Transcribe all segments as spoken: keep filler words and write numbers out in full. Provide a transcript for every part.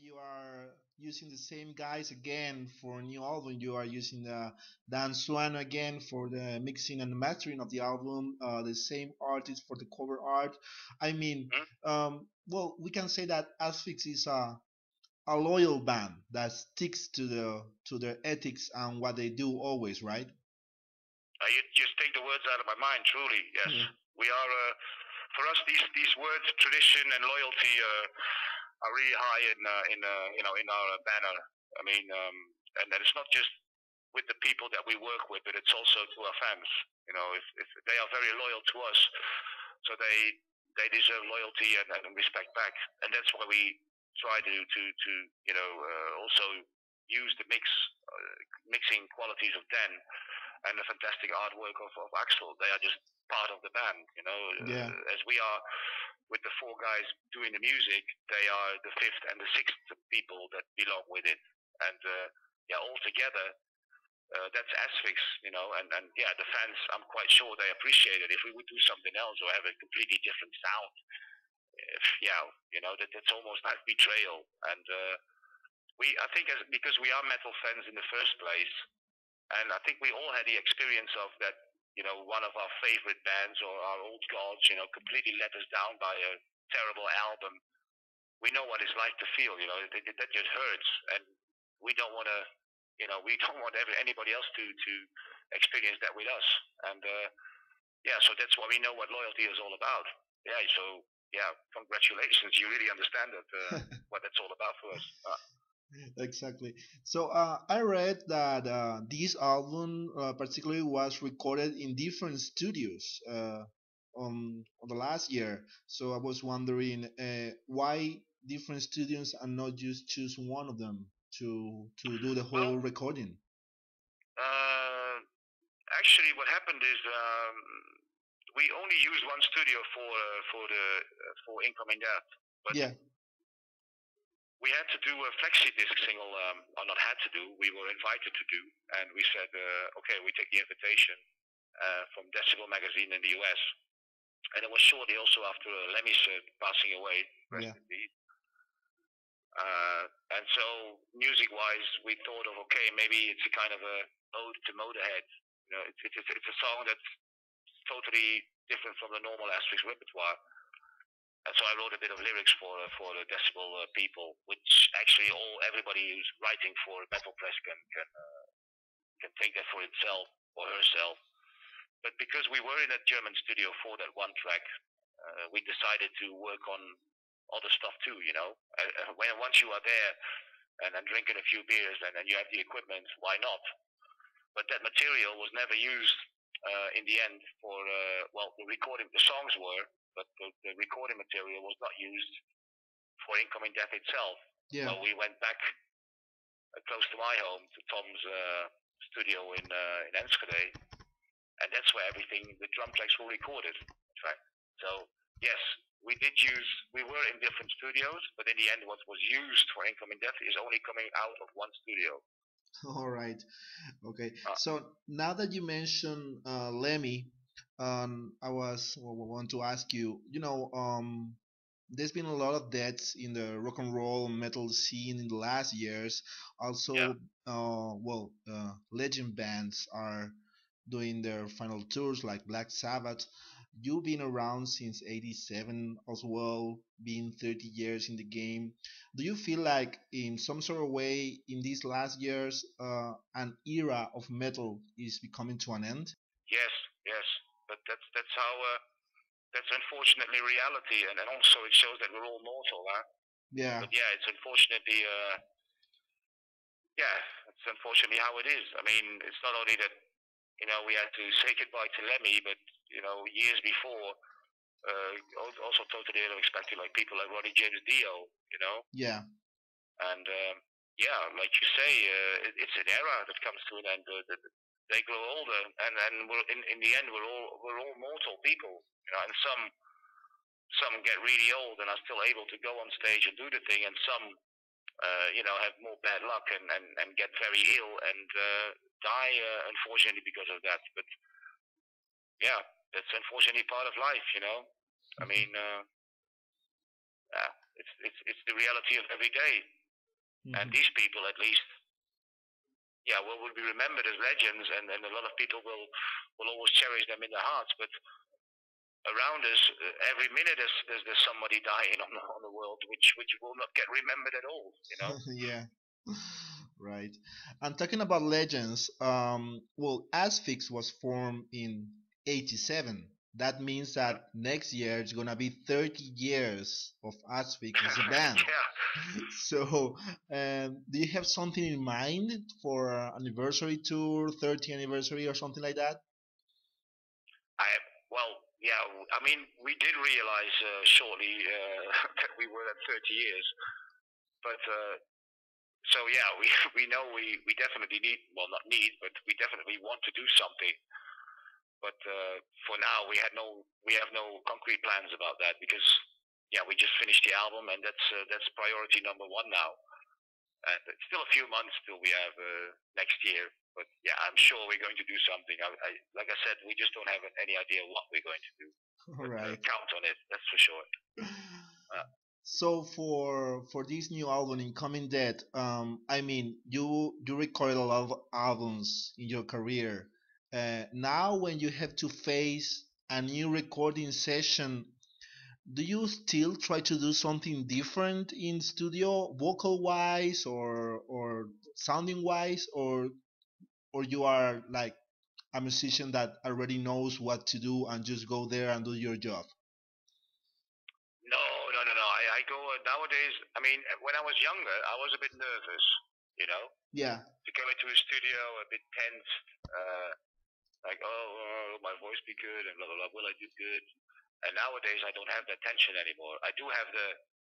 you are using the same guys again for a new album. You are using the Dan Swan again for the mixing and mastering of the album. Uh, the same artist for the cover art. I mean, Hmm? um, well, we can say that Asphyx is a a loyal band that sticks to the to their ethics and what they do always, right? Uh, you just take the words out of my mind. Truly, yes, Yeah. we are. Uh, for us, these these words, tradition and loyalty, uh, are really high in uh, in uh, you know in our banner. I mean, um, and, and it's not just with the people that we work with, but it's also to our fans. You know, if, if they are very loyal to us, so they they deserve loyalty and, and respect back, and that's why we try to to to you know uh, also use the mix uh, mixing qualities of Dan and the fantastic artwork of, of Axel. They are just part of the band, you know. Yeah. Uh, as we are with the four guys doing the music, they are the fifth and the sixth people that belong with it, and uh, yeah, all together. Uh, that's Asphyx, you know, and, and yeah, the fans, I'm quite sure they appreciate it. If we would do something else or have a completely different sound, if, yeah, you know, that that's almost like betrayal. And uh, we, I think, as, because we are metal fans in the first place, and I think we all had the experience of that, you know, one of our favorite bands or our old gods, you know, completely let us down by a terrible album. We know what it's like to feel, you know, that, that just hurts, and we don't want to, you know, we don't want every, anybody else to to experience that with us. And uh, yeah, so that's why we know what loyalty is all about. Yeah, so yeah, congratulations, you really understand that uh, what that's all about for us. Uh, Exactly. So uh, I read that uh, this album uh, particularly was recorded in different studios uh, on on the last year. So I was wondering uh, why different studios and not just choose one of them to to do the well, whole recording. uh, actually, what happened is um, we only used one studio for uh, for the uh, for Incoming Death, but Yeah. we had to do a flexi disc single, um, or not had to do, we were invited to do, and we said, uh, okay, we take the invitation uh, from Decibel magazine in the U S, and it was shortly also after uh, Lemmy's uh, passing away, rest Yeah. in peace. Uh, and so, music-wise, we thought of, okay, maybe it's a kind of a ode to Motorhead. You know, it's, it's, it's a song that's totally different from the normal Asphyx repertoire. And so I wrote a bit of lyrics for uh, for the Decibel uh, people, which actually all everybody who's writing for Metal Press can can uh, can take that for himself or herself. But because we were in a German studio for that one track, uh, we decided to work on other stuff too. You know, uh, when once you are there and, and drinking a few beers and, and you have the equipment, why not? But that material was never used uh, in the end for uh, well, the recording. The songs were, but the, the recording material was not used for Incoming Death itself. Yeah. Well, we went back uh, close to my home, to Tom's uh, studio in uh, in Enschede, and that's where everything, the drum tracks were recorded. In fact, so yes, we did use, we were in different studios, but in the end, what was used for Incoming Death is only coming out of one studio. All right. Okay. Uh, So now that you mentioned uh, Lemmy, um, I was well, want to ask you. You know, um, there's been a lot of deaths in the rock and roll metal scene in the last years. yeah, Also, uh, well, uh, legend bands are doing their final tours, like Black Sabbath. You've been around since eighty-seven as well, being thirty years in the game. Do you feel like, in some sort of way, in these last years, uh, an era of metal is becoming to an end? yes, yes, but that's that's how. Uh, that's unfortunately reality, and, and also it shows that we're all mortal, huh? Yeah. But yeah, it's unfortunately, uh, yeah, it's unfortunately how it is. I mean, it's not only that you know we had to say goodbye to Lemmy, but you know years before, uh, also totally unexpected, like people like Ronnie James Dio, you know, Yeah. and um, yeah, like you say, uh, it, it's an era that comes to an end. Uh, that they grow older, and and we're, in in the end, we're all we're all mortal people, you know, and some some get really old and are still able to go on stage and do the thing, and some uh, you know have more bad luck and, and, and get very ill and uh, die uh, unfortunately because of that. But yeah, that's unfortunately part of life, you know. I mean, uh, yeah, it's it's it's the reality of every day. And these people, at least, yeah, will, will be remembered as legends, and, and a lot of people will will always cherish them in their hearts. But around us, uh, every minute there's, there's there's somebody dying on the on the world, which which will not get remembered at all. You know. Yeah. Right. And talking about legends, um, well, Asphyx was formed in eighty-seven. That means Mhm. that next year it's gonna be thirty years of Asphyx as a band. Yeah. So, um, do you have something in mind for uh, anniversary tour, thirty anniversary or something like that? I well, yeah. I mean, we did realize uh, shortly uh, that we were at thirty years, but uh, so yeah, we we know we we definitely need, well, not need, but we definitely want to do something. But uh, for now, we had no we have no concrete plans about that, because yeah, we just finished the album, and that's uh, that's priority number one now. And it's still a few months till we have uh, next year. But yeah, I'm sure we're going to do something. I, I, like I said, we just don't have any idea what we're going to do. All But uh, right. count on it, that's for sure. Uh, So for for this new album, Incoming Dead, um, I mean, you you recorded a lot of albums in your career. Uh, now, when you have to face a new recording session, do you still try to do something different in studio, vocal wise or or sounding wise, or or you are like a musician that already knows what to do and just go there and do your job? no, no, no, no. I, I go uh, nowadays. I mean, when I was younger, I was a bit nervous, you know, Yeah. to go into a studio a bit tense, uh, like, oh, oh, my voice be good, and blah blah blah. Will I do good? And nowadays, I don't have that tension anymore. I do have the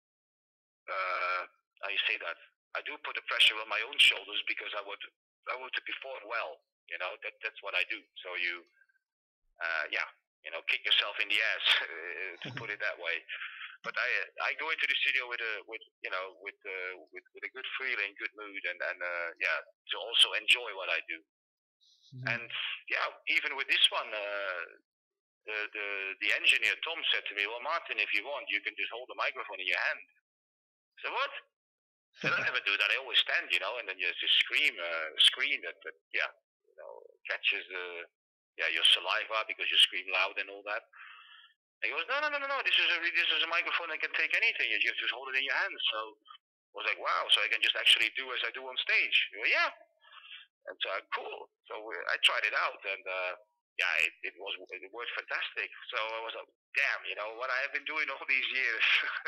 uh, how you say that? I do put the pressure on my own shoulders, because I want I want to perform well. You know, that that's what I do. So you, uh, yeah, you know, kick yourself in the ass to put it that way. But I I go into the studio with a with you know with uh, with with a good feeling, good mood, and and uh, yeah, to also enjoy what I do. And yeah, even with this one, uh, the the the engineer Tom said to me, "Well, Martin, if you want, you can just hold the microphone in your hand." So what? So I never do that. I always stand, you know, and then you just scream, uh, scream that, that, yeah, you know, catches the, yeah, your saliva, because you scream loud and all that. And he goes, no, no, no, no, no. This is a this is a microphone that can take anything. You just just hold it in your hands. So I was like, wow. So I can just actually do as I do on stage. He goes, yeah. And so cool. So uh, I tried it out, and uh, yeah, it, it was it worked fantastic. So I was like, damn, you know what I have been doing all these years.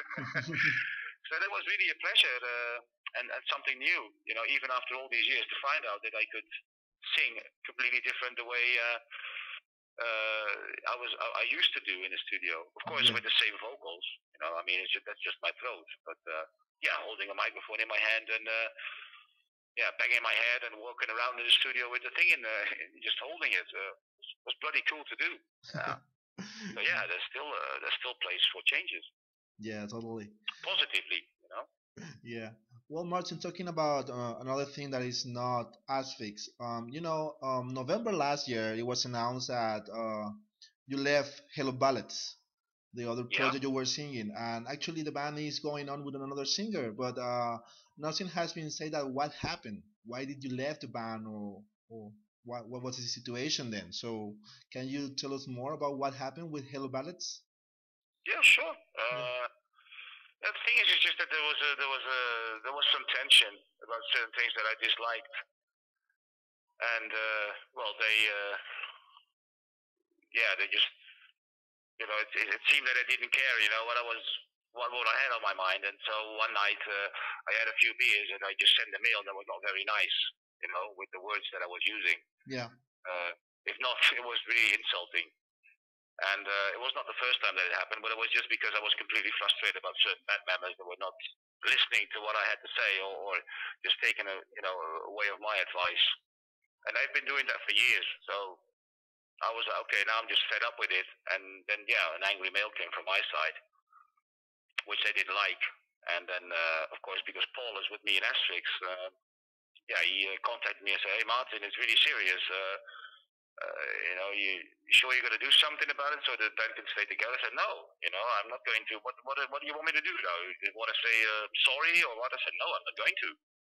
So that was really a pleasure, uh, and, and something new, you know, even after all these years, to find out that I could sing completely different the way uh, uh, I was I, I used to do in the studio. Of course, Yeah. with the same vocals, you know. I mean, it's just, that's just my throat. But uh, yeah, holding a microphone in my hand, and uh, yeah, banging my head and walking around in the studio with the thing in, uh, just holding it, uh, was bloody cool to do. Yeah. So yeah, there's still uh, there's still place for changes, Yeah, totally. positively, you know. Yeah. Well, Martin, talking about uh, another thing that is not Asphyx. Um, you know, um, November last year, it was announced that uh, you left Hello Ballads, the other Yeah. project you were singing, and actually the band is going on with another singer, but uh, nothing has been said that what happened. Why did you left the band, or or what what was the situation then? So, can you tell us more about what happened with Hello Ballads? Yeah, sure. Yeah. Uh, the thing is, it's just that there was a, there was a there was some tension about certain things that I disliked, and uh, well, they uh, yeah, they just, you know, it, it, it seemed that I didn't care, you know, what I was what what I had on my mind, and so one night uh, I had a few beers, and I just sent a mail that was not very nice, you know, with the words that I was using. Yeah. Uh, if not, it was really insulting. And uh, it was not the first time that it happened, but it was just because I was completely frustrated about certain band members that were not listening to what I had to say, or, or just taking a, you know, away of my advice. And I've been doing that for years. So I was like, okay, now I'm just fed up with it. And then, yeah, an angry mail came from my side, which they didn't like. And then, uh, of course, because Paul is with me in Asphyx, uh, yeah, he uh, contacted me and said, hey, Martin, it's really serious. Uh, uh, you know, you, you sure you're going to do something about it so the band can stay together? I said, no, you know, I'm not going to. What, what, what do you want me to do now? You want to say uh, sorry or what? I said, no, I'm not going to.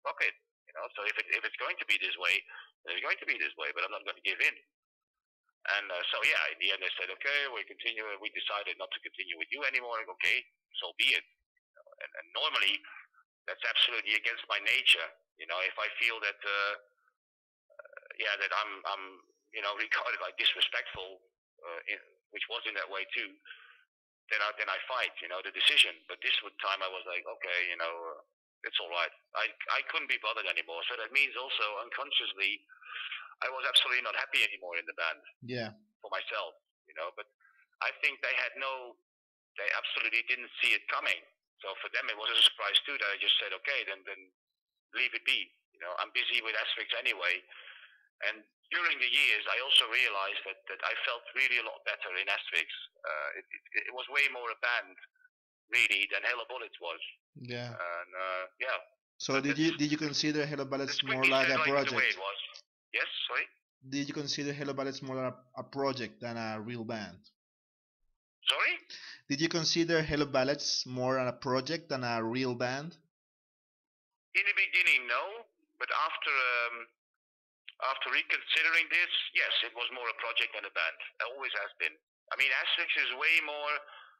rock it. You know, so if it, if it's going to be this way, then it's going to be this way. But I'm not going to give in. And uh, so yeah, in the end they said, okay, we continue. We decided not to continue with you anymore. Okay, so be it. And, and normally that's absolutely against my nature. You know, if I feel that, uh, yeah, that I'm, I'm, you know, regarded like disrespectful, uh, in, which was in that way too, then I, then I fight. You know, the decision. But this time I was like, okay, you know, uh, it's all right. I, I couldn't be bothered anymore. So that means also unconsciously, I was absolutely not happy anymore in the band. Yeah. For myself, you know. But I think they had no, they absolutely didn't see it coming. So for them, it was a surprise too. That I just said, okay, then then leave it be. You know, I'm busy with Asphyx anyway. And during the years, I also realized that, that I felt really a lot better in Asphyx. Uh, it, it, it was way more a band, really, than Hello Bullets was. Yeah. And uh, yeah. So did you did you consider Hello Bullets more like a project? The way it was. Yes, sorry. Did you consider Hello Bullets more a, a project than a real band? Sorry? Did you consider Hello Bullets more a project than a real band? In the beginning, no. But after um, after reconsidering this, yes, it was more a project than a band. It always has been. I mean, Asphyx is way more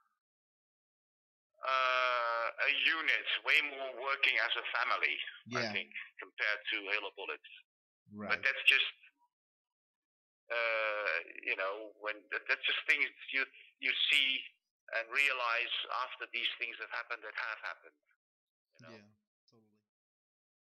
uh, a unit, way more working as a family, yeah. I think, compared to Hello Bullets. Right. But that's just, uh, you know, when that, that's just things you you see and realize after these things have happened that have happened. You know? Yeah.